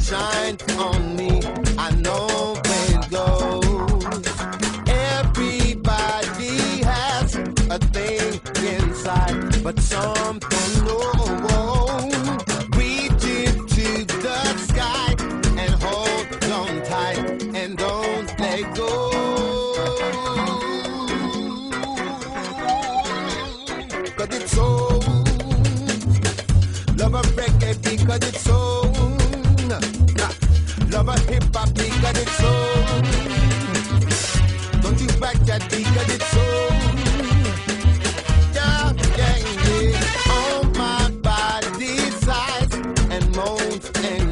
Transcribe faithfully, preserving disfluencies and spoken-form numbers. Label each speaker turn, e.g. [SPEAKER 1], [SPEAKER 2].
[SPEAKER 1] shine on me. I know where it goes. Everybody has a thing inside, but some don't know. Reach it to the sky and hold on tight and don't let go. Cause it's so. Love a reggae because it's so. Love a hip hop because it's so. Don't you back that because it's so. Yeah, yeah, yeah. On my body size and moans and